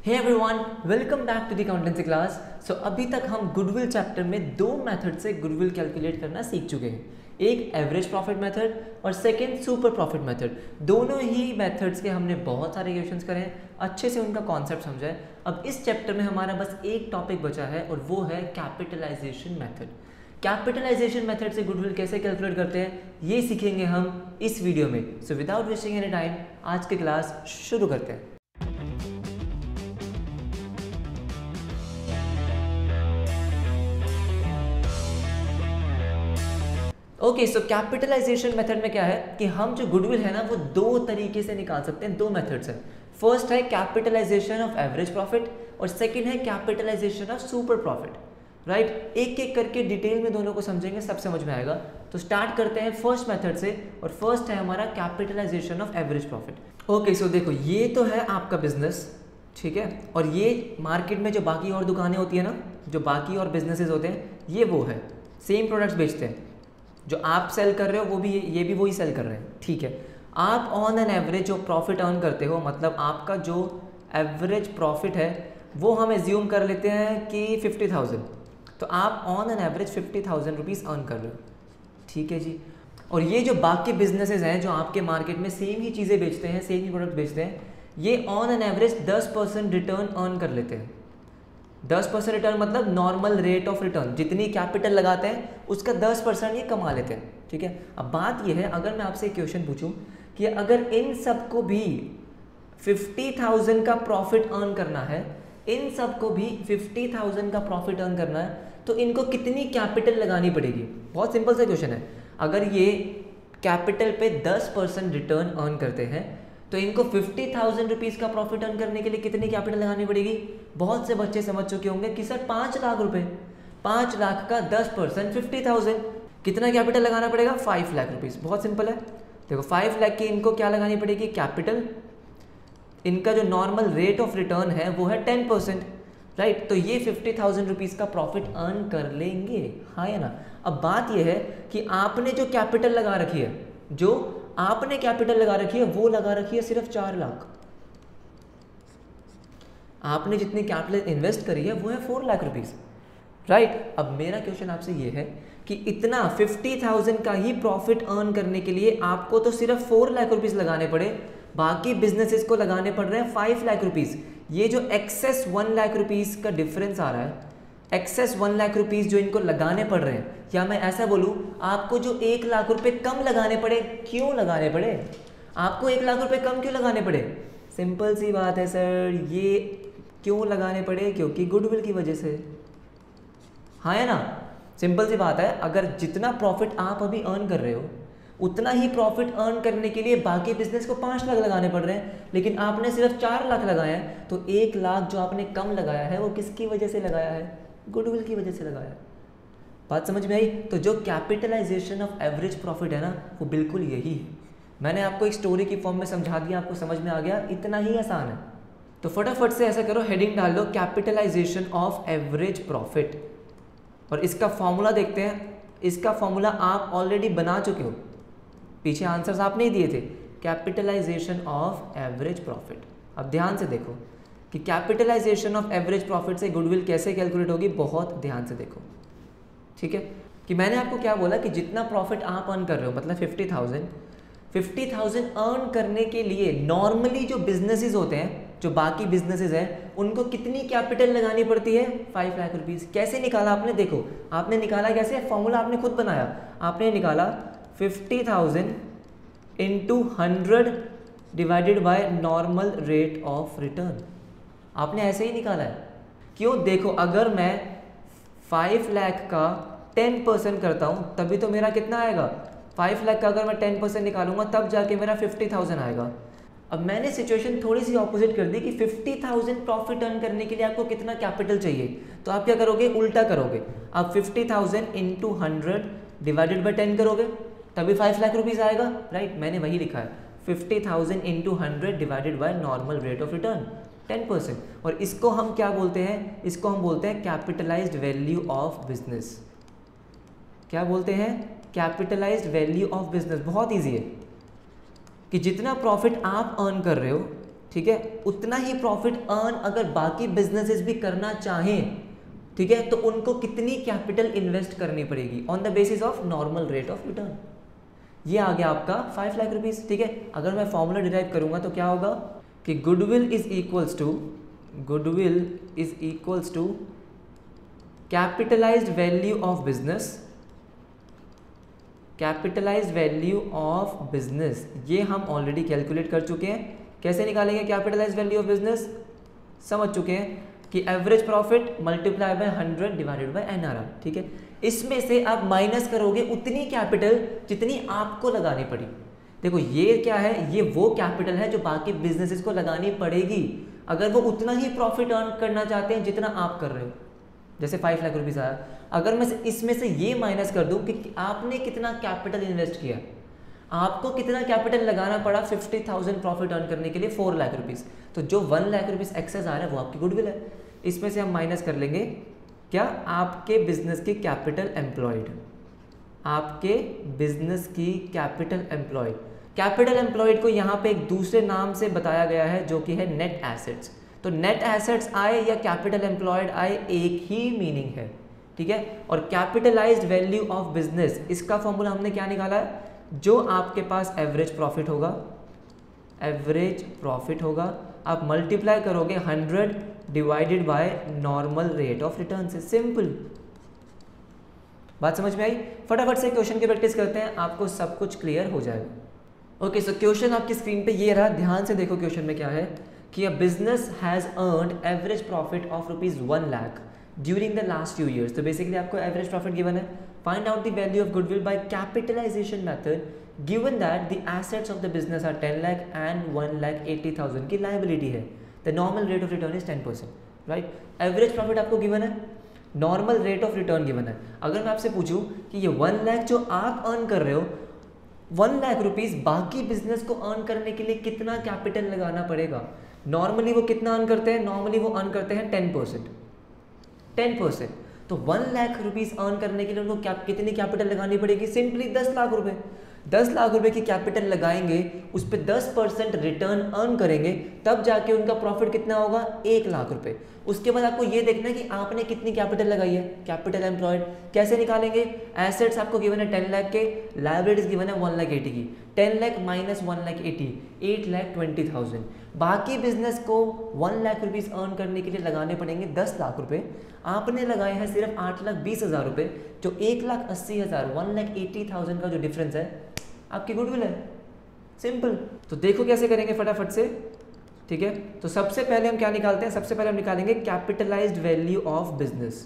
Hey everyone, welcome back to the accountancy class. So अभी तक हम गुडविल चैप्टर में दो मेथड से गुडविल कैलकुलेट करना सीख चुके हैं, एक एवरेज प्रॉफिट मेथड और सेकंड सुपर प्रॉफिट मेथड। दोनों ही मेथड्स के हमने बहुत सारे क्वेश्चंस करे हैं, अच्छे से उनका कॉन्सेप्ट समझा है। अब इस चैप्टर में हमारा बस एक टॉपिक बचा है और वो है कैपिटलाइजेशन मेथड। कैपिटलाइजेशन मेथड से गुडविल कैसे कैलकुलेट करते हैं ये सीखेंगे हम इस वीडियो में। So without wasting any time आज की क्लास शुरू करते हैं। ओके, सो कैपिटलाइजेशन मेथड में क्या है कि हम जो गुडविल है ना वो दो तरीके से निकाल सकते हैं, दो मेथड्स हैं। फर्स्ट है कैपिटलाइजेशन ऑफ एवरेज प्रॉफिट और सेकंड है capitalization of super profit. Right, एक एक करके डिटेल में दोनों को समझेंगे, सब समझ में आएगा। तो स्टार्ट करते हैं फर्स्ट मेथड से और फर्स्ट है हमारा capitalization of average profit. Okay, so देखो ये तो है आपका बिजनेस, ठीक है, और ये मार्केट में जो बाकी और दुकानें होती है ना, जो बाकी और बिजनेसेस होते हैं, ये वो है, सेम प्रोडक्ट्स बेचते हैं। जो आप सेल कर रहे हो वो भी ये भी वही सेल कर रहे हैं, ठीक है। आप ऑन एन एवरेज जो प्रॉफिट अर्न करते हो, मतलब आपका जो एवरेज प्रॉफिट है वो हम एज्यूम कर लेते हैं कि 50,000, तो आप on an average 50,000 rupees earn कर रहे हो, ठीक है जी। और ये जो बाकी बिजनेसेस हैं जो आपके मार्केट में सेम ही चीज़ें बेचते हैं, सेम ही प्रोडक्ट बेचते हैं, ये on an average 10% return earn कर लेते हैं। 10% रिटर्न मतलब नॉर्मल रेट ऑफ रिटर्न, जितनी कैपिटल लगाते हैं उसका 10% ये कमा लेते हैं, ठीक है। अब बात ये है, अगर मैं आपसे एक क्वेश्चन पूछूं कि अगर इन सबको भी 50,000 का प्रॉफिट अर्न करना है, इन सबको भी 50,000 का प्रॉफिट अर्न करना है, तो इनको कितनी कैपिटल लगानी पड़ेगी? बहुत सिंपल सा क्वेश्चन है। अगर ये कैपिटल पे 10% रिटर्न अर्न करते हैं तो इनको 50,000 रुपीज़ का प्रॉफिट अर्न करने के लिए कितनी कैपिटल लगानी पड़ेगी? बहुत से बच्चे समझ चुके होंगे कि सर 5 लाख रुपए, 5 लाख का 10% 50,000, कितना कैपिटल लगाना पड़ेगा? 5 लाख रुपीज़। बहुत सिंपल है, देखो 5 लाख की इनको क्या लगानी पड़ेगी? कैपिटल। इनका जो नॉर्मल रेट ऑफ रिटर्न है वो है 10%, राइट। तो ये 50,000 रुपीज़ का प्रॉफिट अर्न कर लेंगे, हाँ या ना। अब बात यह है कि आपने जो कैपिटल लगा रखी है, जो आपने कैपिटल लगा रखी है वो लगा रखी है सिर्फ 4 लाख। आपने जितनी कैपिटल इन्वेस्ट करी है वो है 4 लाख रुपीज़, राइट। अब मेरा क्वेश्चन आपसे ये है कि इतना 50,000 का ही प्रॉफिट अर्न करने के लिए आपको तो सिर्फ 4 लाख रुपीज़ लगाने पड़े, बाकी बिजनेसेस को लगाने पड़ रहे हैं 5 लाख रुपीज़। ये जो एक्सेस 1 लाख रुपीज़ का डिफरेंस आ रहा है, एक्सेस 1 लाख रुपीज़ जो इनको लगाने पड़ रहे हैं, या मैं ऐसा बोलूँ आपको जो 1 लाख रुपए कम लगाने पड़े, क्यों लगाने पड़े? आपको 1 लाख रुपए कम क्यों लगाने पड़े? सिंपल सी बात है सर, ये क्यों लगाने पड़े? क्योंकि गुडविल की वजह से, हाँ है ना। सिंपल सी बात है, अगर जितना प्रॉफिट आप अभी अर्न कर रहे हो उतना ही प्रॉफिट अर्न करने के लिए बाकी बिजनेस को 5 लाख लगाने पड़ रहे हैं, लेकिन आपने सिर्फ 4 लाख लगाए हैं, तो 1 लाख जो आपने कम लगाया है वो किसकी वजह से लगाया है? गुडविल की वजह से लगाया है। बात समझ में आई? तो जो कैपिटलाइजेशन ऑफ एवरेज प्रॉफिट है ना वो बिल्कुल यही है। मैंने आपको एक स्टोरी की फॉर्म में समझा दिया, आपको समझ में आ गया, इतना ही आसान है। तो फटाफट से ऐसा करो, हेडिंग डाल दो कैपिटलाइजेशन ऑफ एवरेज प्रॉफिट, और इसका फॉर्मूला देखते हैं। इसका फॉर्मूला आप ऑलरेडी बना चुके हो, पीछे आंसर्स आपने ही दिए थे, कैपिटलाइजेशन ऑफ एवरेज प्रॉफिट। अब ध्यान से देखो कि कैपिटलाइजेशन ऑफ एवरेज प्रॉफिट से गुडविल कैसे कैलकुलेट होगी, बहुत ध्यान से देखो, ठीक है। कि मैंने आपको क्या बोला कि जितना प्रॉफिट आप अर्न कर रहे हो, मतलब 50,000 अर्न करने के लिए नॉर्मली जो बिजनेसेस होते हैं, जो बाकी बिजनेसेस हैं, उनको कितनी कैपिटल लगानी पड़ती है? 5 लाख रुपीज़। कैसे निकाला आपने? देखो आपने निकाला कैसे, फॉर्मूला आपने खुद बनाया। आपने निकाला 50,000 into 100 divided by normal rate of return. आपने ऐसे ही निकाला है। क्यों? देखो अगर मैं 5 लाख का 10% करता हूँ तभी तो मेरा कितना आएगा? 5 लाख का अगर मैं 10% निकालूंगा तब जाके मेरा 50,000 आएगा। अब मैंने सिचुएशन थोड़ी सी ऑपोजिट कर दी कि 50,000 प्रॉफिट अर्न करने के लिए आपको कितना कैपिटल चाहिए, तो आप क्या करोगे? उल्टा करोगे। आप 50,000 इंटू 100 डिवाइडेड बाई 10 करोगे, तभी 5 लाख रुपीज़ आएगा, राइट। मैंने वही लिखा है, 50,000 into 100 divided by normal rate of return 10%। और इसको हम क्या बोलते हैं? इसको हम बोलते हैं कैपिटलाइज्ड वैल्यू ऑफ बिजनेस। क्या बोलते हैं? Capitalized value of business. बहुत ईजी है कि जितना प्रॉफिट आप अर्न कर रहे हो ठीक है, उतना ही प्रॉफिट अर्न अगर बाकी बिजनेसेस भी करना चाहें, ठीक है, तो उनको कितनी कैपिटल इन्वेस्ट करनी पड़ेगी on the basis of normal rate of return. ये आ गया आपका 5 लाख रुपीस। ठीक है, अगर मैं फॉर्मूला डिराइव करूंगा तो क्या होगा कि goodwill is equals to capitalized value of business, capitalized value of business. ये हम ऑलरेडी कैलकुलेट कर चुके हैं। कैसे निकालेंगे कैपिटलाइज्ड वैल्यू ऑफ बिजनेस, समझ चुके हैं कि average profit multiply by 100 divided by NRR। ठीक है, इसमें से आप माइनस करोगे उतनी कैपिटल जितनी आपको लगानी पड़ी। देखो ये क्या है, ये वो कैपिटल है जो बाकी बिजनेसेस को लगानी पड़ेगी अगर वो उतना ही प्रॉफिट अर्न करना चाहते हैं जितना आप कर रहे हो। जैसे 5 लाख रुपीज़ आया, अगर मैं इसमें से ये माइनस कर दूं कि आपने कितना कैपिटल इन्वेस्ट किया, आपको कितना कैपिटल लगाना पड़ा 50,000 प्रॉफिट अर्न करने के लिए 4 लाख रुपीज़, तो जो 1 लाख रुपीज़ एक्सेस आ रहा है वो आपकी गुडविल है। इसमें से हम माइनस कर लेंगे क्या, आपके बिजनेस की कैपिटल एम्प्लॉयड, आपके बिजनेस की कैपिटल एम्प्लॉयड। कैपिटल एम्प्लॉयड को यहाँ पे एक दूसरे नाम से बताया गया है जो कि है नेट एसेट्स। तो नेट एसेट्स आए या कैपिटल एम्प्लॉयड आए, एक ही मीनिंग है। ठीक है, और कैपिटलाइज्ड वैल्यू ऑफ बिजनेस, इसका फॉर्मूला हमने क्या निकाला है, जो आपके पास एवरेज प्रॉफिट होगा, आप मल्टीप्लाई करोगे 100 divided by normal rate of return से। सिंपल बात समझ में आई। फटाफट से क्वेश्चन की प्रैक्टिस करते हैं, आपको सब कुछ क्लियर हो जाएगा। ओके, सो क्वेश्चन आपकी स्क्रीन पे ये रहा, ध्यान से देखो क्वेश्चन में क्या है कि a business has earned average profit of ₹1 lakh during the last few years. तो बेसिकली आपको एवरेज प्रॉफिट गिवन है। Find out the value of goodwill by capitalization method given that the assets of the business are 10 lakh and 1,80,000 की liability है। The normal rate of return is 10%, right. Average profit आपको given है, normal rate of return given है। अगर मैं आपसे पूछूं कि ये 1 लाख जो आप अर्न कर रहे हो, 1 लाख रुपीज बाकी बिजनेस को अर्न करने के लिए कितना कैपिटल लगाना पड़ेगा। नॉर्मली वो कितना अर्न करते हैं, नॉर्मली वो अर्न करते हैं 10%। तो 1 लाख रुपीज अर्न करने के लिए उनको कितनी कैपिटल लगानी पड़ेगी, सिंपली 10 लाख रुपए। 10 लाख रुपए की कैपिटल लगाएंगे, उस पर 10% रिटर्न अर्न करेंगे, तब जाके उनका प्रॉफिट कितना होगा, 1 लाख रुपए। उसके बाद आपको ये देखना है कि आपने कितनी कैपिटल लगाई है, कैपिटल एम्प्लॉयड। कैसे निकालेंगे, एसेट्स आपको गिवन है 10 लाख के, लायबिलिटीज गिवन है 1,80,000 की। 10 लाख माइनस 1,80,000, 8,20,000। बाकी बिजनेस को 1 लाख रुपीज अर्न करने के लिए लगाने पड़ेंगे 10 लाख रुपए। आपने लगाए हैं सिर्फ 8,20,000 रुपए, जो 1,80,000, 1,80,000 का जो डिफरेंस है आपकी गुडविल है। सिंपल। तो देखो कैसे करेंगे फटाफट से। ठीक है, तो सबसे पहले हम क्या निकालते हैं, सबसे पहले हम निकालेंगे capitalized value of business.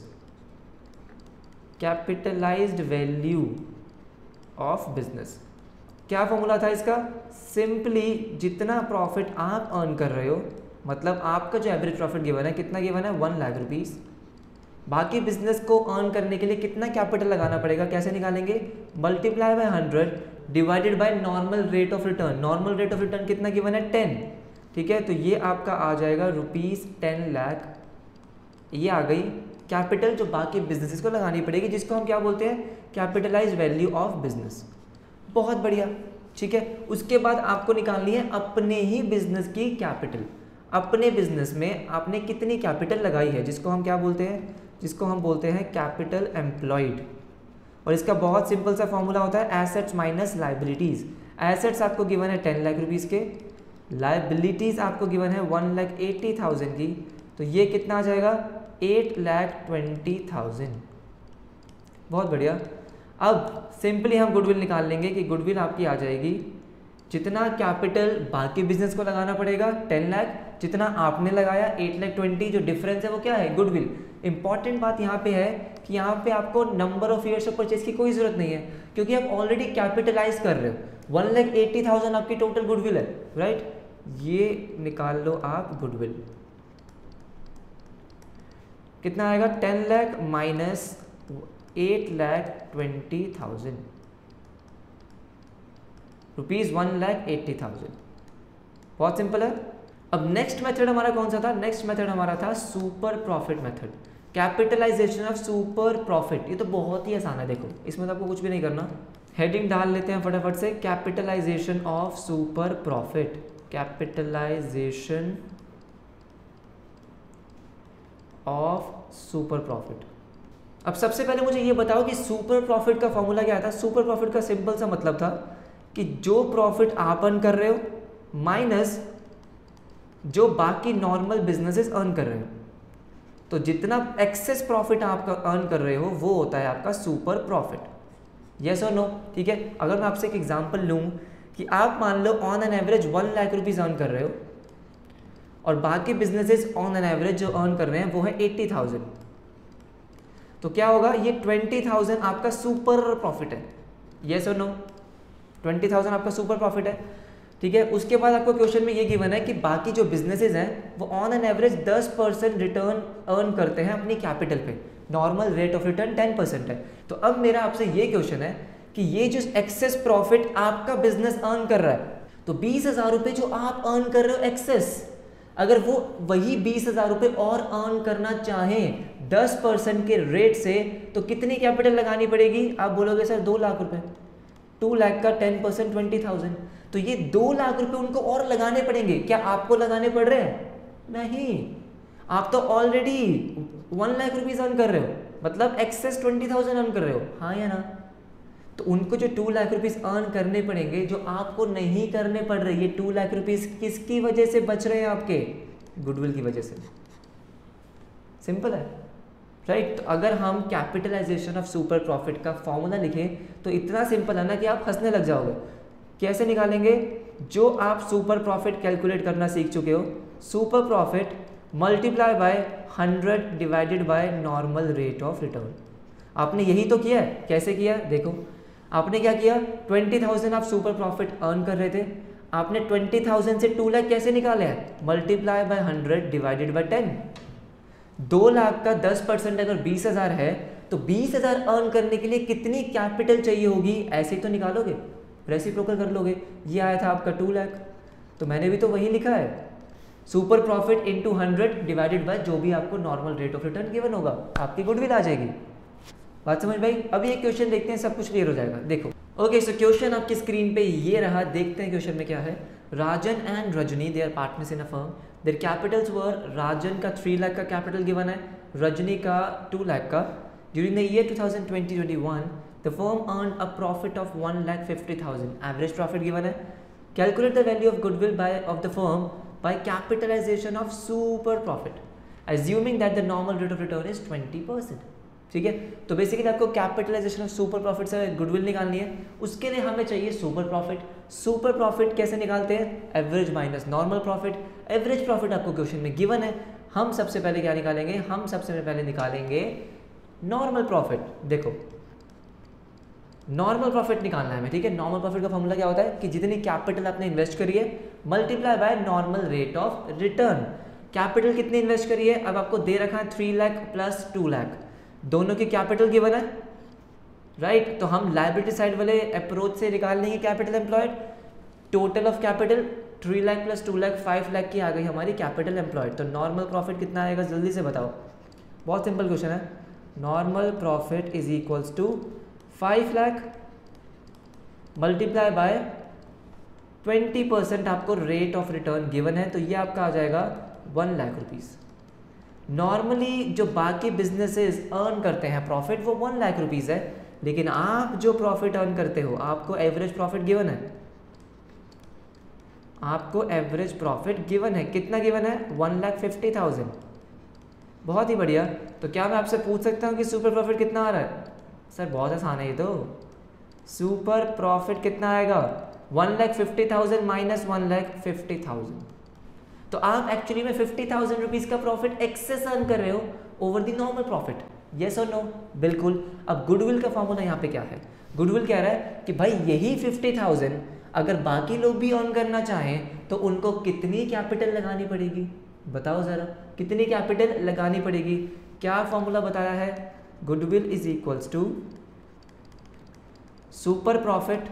Capitalized value of business क्या फॉर्मूला था इसका, सिंपली जितना प्रॉफिट आप अर्न कर रहे हो, मतलब आपका जो एवरेज प्रॉफिट गिवन है, कितना गिवन है, 1 लाख रुपीज। बाकी बिजनेस को अर्न करने के लिए कितना कैपिटल लगाना पड़ेगा, कैसे निकालेंगे, multiply by 100 divided by normal rate of return. Normal rate of return कितना गिवन है, 10। ठीक है, तो ये आपका आ जाएगा ₹10 लाख। ये आ गई कैपिटल जो बाकी बिजनेसेस को लगानी पड़ेगी, जिसको हम क्या बोलते हैं, कैपिटलाइज्ड वैल्यू ऑफ बिजनेस। बहुत बढ़िया। ठीक है, उसके बाद आपको निकालनी है अपने ही बिजनेस की कैपिटल। अपने बिजनेस में आपने कितनी कैपिटल लगाई है, जिसको हम क्या बोलते हैं, जिसको हम बोलते हैं कैपिटल एम्प्लॉयड। और इसका बहुत सिंपल सा फॉर्मूला होता है एसेट्स माइनस लाइबिलिटीज। एसेट्स आपको गिवन है 10 लाख रुपीज़ के, लाइबिलिटीज आपको गिवन है 1,80,000 की, तो ये कितना आ जाएगा, 8,20,000। बहुत बढ़िया। अब सिंपली हम गुडविल निकाल लेंगे कि गुडविल आपकी आ जाएगी, जितना कैपिटल बाकी बिजनेस को लगाना पड़ेगा 10 लाख, जितना आपने लगाया 8,20,000, जो डिफरेंस है वो क्या है, गुडविल। इंपॉर्टेंट बात यहाँ पे है कि यहाँ पे आपको number of years of purchase की कोई जरूरत नहीं है, क्योंकि आप ऑलरेडी कैपिटलाइज कर रहे हो। 1,80,000 आपकी टोटल गुडविल है, राइट। ये निकाल लो आप गुडविल, कितना आएगा, 10 लाख माइनस 8,20,000 रुपीज, 1,80,000। बहुत सिंपल है। अब नेक्स्ट मेथड हमारा कौन सा था, नेक्स्ट मेथड हमारा था super profit method, capitalisation of super profit. ये तो बहुत ही आसान है, देखो इसमें तो आपको कुछ भी नहीं करना। हेडिंग डाल लेते हैं फटाफट से, capitalization of super profit. Capitalization of super profit. अब सबसे पहले मुझे ये बताओ कि सुपर प्रॉफिट का फॉर्मूला क्या था। सुपर प्रॉफिट का सिंपल सा मतलब था कि जो प्रॉफिट आप अर्न कर रहे हो माइनस जो बाकी नॉर्मल बिजनेसेस अर्न कर रहे हो, तो जितना एक्सेस प्रॉफिट आप अर्न कर रहे हो वो होता है आपका सुपर प्रॉफिट। यस और नो? ठीक है। अगर मैं आपसे एक एग्जांपल लूँ कि आप मान लो on an average 1 lakh rupees earn कर रहे हो और बाकी बिजनेसेस ऑन एन एवरेज जो अर्न कर रहे हैं वो है 80,000, तो क्या होगा, ये 20,000 आपका सुपर प्रॉफिट है। यस और नो? 20,000 आपका सुपर प्रॉफिट है। ठीक है। उसके बाद आपको क्वेश्चन में ये गिवन है कि बाकी जो बिजनेसेस हैं वो on an average 10% return earn करते हैं अपनी कैपिटल पे, नॉर्मल रेट ऑफ रिटर्न 10% है। तो अब मेरा आपसे ये क्वेश्चन है कि ये जो एक्सेस प्रॉफिट आपका बिजनेस अर्न कर रहा है, तो 20,000 रुपये जो आप अर्न कर रहे हो एक्सेस, अगर वो वही 20,000 रुपये और अर्न करना चाहें 10% के रेट से, तो कितनी कैपिटल लगानी पड़ेगी? आप बोलोगे सर 2 लाख रुपए। 2 लाख का 10% 20,000, तो ये 2 लाख रुपए उनको और लगाने पड़ेंगे। क्या आपको लगाने पड़ रहे हैं? नहीं, आप तो ऑलरेडी 1 लाख रुपीज अर्न कर रहे हो, मतलब एक्सेस 20,000 अर्न कर रहे हो, हाँ या ना? तो उनको जो 2 लाख रुपीज अर्न करने पड़ेंगे जो आपको नहीं करने पड़ रहे। ये 2 लाख रुपीज किसकी वजह से बच रहे हैं? आपके गुडविल की वजह से। सिंपल है, राइट? तो अगर हम कैपिटलाइजेशन ऑफ सुपर प्रॉफिट का फॉर्मूला लिखें तो इतना सिंपल है ना कि आप हंसने लग जाओगे। कैसे निकालेंगे? जो आप सुपर प्रॉफिट कैलकुलेट करना सीख चुके हो, super profit multiply by 100 divided by normal rate of return. आपने यही तो किया है। कैसे किया? देखो, आपने क्या किया, 20,000 आप सुपर प्रॉफिट अर्न कर रहे थे, आपने 20,000 से 2 लाख कैसे निकाले हैं? Multiply by 100 divided by 10। 2 lakh का 10% अगर 20,000 है तो 20,000 अर्न करने के लिए कितनी कैपिटल चाहिए होगी? ऐसे ही तो निकालोगे, रेसिप्रोकल कर लोगे। ये आया था आपका 2 लाख, तो मैंने भी तो वही लिखा है, super profit into 100 divided by जो भी आपको normal rate of return given होगा, आपकी गुडविल आ जाएगी। बात समझ भाई? अभी एक क्वेश्चन देखते हैं, सब कुछ क्लियर हो जाएगा। देखो, ओके, सो क्वेश्चन आपकी स्क्रीन पे ये रहा, देखते हैं क्वेश्चन में क्या है। Rajan and Rajni, they are partners in a firm, their capitals were, Rajan का 3 लाख का कैपिटल गिवन है, रजनी का 2 लाख का। During the year 2020-21 the firm earn a profit of 1,50,000, average profit given है। Calculate the value of goodwill by of the firm by capitalisation of super profit assuming that the normal rate of return is 20%। ठीक है, तो basically आपको capitalisation of super profit से goodwill निकालनी है। उसके लिए हमें चाहिए सुपर प्रॉफिट। सुपर प्रॉफिट कैसे निकालते हैं? Average minus normal profit. Average profit आपको क्वेश्चन में गिवन है। हम सबसे पहले क्या निकालेंगे? हम सबसे पहले निकालेंगे नॉर्मल प्रॉफिट। देखो, नॉर्मल प्रॉफिट निकालना है हमें। ठीक है, नॉर्मल प्रॉफिट का फॉर्मूला क्या होता है कि जितनी कैपिटल आपने इन्वेस्ट करी है multiply by normal rate of return. Capital कितनी इन्वेस्ट करी है? अब आपको दे रखा है 3 लाख प्लस 2 लाख, दोनों की कैपिटल गिवन है, राइट? तो हम लायबिलिटी साइड वाले अप्रोच से निकाल लेंगे capital employed. Total of capital 3 lakh plus 2 lakh 5 lakh की आ गई हमारी कैपिटल एम्प्लॉयड। तो नॉर्मल प्रॉफिट कितना आएगा? जल्दी से बताओ, बहुत सिंपल क्वेश्चन है। Normal profit is equals to 5 lakh multiply by 20% आपको रेट ऑफ रिटर्न गिवन है, तो ये आपका आ जाएगा 1 लाख रुपीज़। नॉर्मली जो बाकी बिजनेसेस अर्न करते हैं प्रॉफिट वो 1 लाख रुपीज़ है, लेकिन आप जो प्रॉफिट अर्न करते हो आपको एवरेज प्रॉफिट गिवन है। आपको एवरेज प्रॉफिट गिवन है, कितना गिवन है? 1,50,000। बहुत ही बढ़िया। तो क्या मैं आपसे पूछ सकता हूँ कि सुपर प्रॉफिट कितना आ रहा है? सर बहुत आसान है ये तो। सुपर प्रॉफिट कितना आएगा? 1,50,000 माइनस 1,50,000। तो आप एक्चुअली में 50,000 रुपीज़ का प्रॉफिट एक्सेस अर्न कर रहे हो over the normal profit. Yes और नो? बिल्कुल। अब गुडविल का फॉर्मूला यहाँ पे क्या है? गुडविल कह रहा है कि भाई यही 50,000 अगर बाकी लोग भी अर्न करना चाहें तो उनको कितनी कैपिटल लगानी पड़ेगी? बताओ ज़रा, कितनी कैपिटल लगानी पड़ेगी? क्या फॉर्मूला बताया है? Goodwill is equals to super profit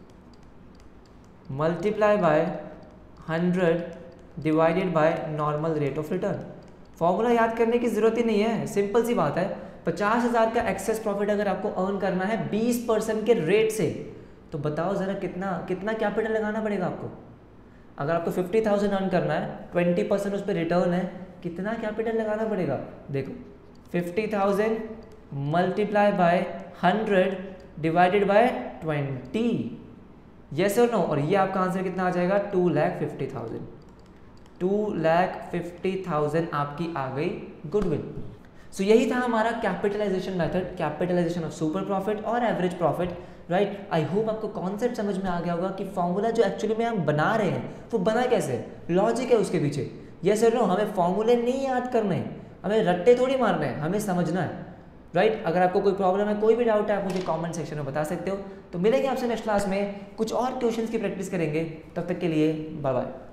multiply by 100 divided by normal rate of return. Formula याद करने की जरूरत ही नहीं है, सिंपल सी बात है। 50,000 का एक्सेस प्रॉफिट अगर आपको अर्न करना है 20% के रेट से, तो बताओ ज़रा कितना कैपिटल लगाना पड़ेगा आपको? अगर आपको 50,000 अर्न करना है, 20% उस पर रिटर्न है, कितना कैपिटल लगाना पड़ेगा? देखो 50,000 multiply by 100 divided by 20, yes और नो? और ये आपका आंसर कितना आ जाएगा? 2,50,000। 2,50,000 आपकी आ गई गुडविल। सो यही था हमारा capitalisation method, capitalisation of super profit और average profit, right. I hope आपको कॉन्सेप्ट समझ में आ गया होगा कि फॉर्मूला जो एक्चुअली में हम बना रहे हैं वो बना कैसे, लॉजिक है उसके पीछे। यस और नो? हमें फॉर्मूले नहीं याद करने, हमें रट्टे थोड़ी मारने हैं, हमें समझना है, राइट। अगर आपको कोई प्रॉब्लम है, कोई भी डाउट है, आप मुझे कमेंट सेक्शन में बता सकते हो। तो मिलेंगे आपसे नेक्स्ट क्लास में, कुछ और क्वेश्चंस की प्रैक्टिस करेंगे। तब तक के लिए बाय बाय।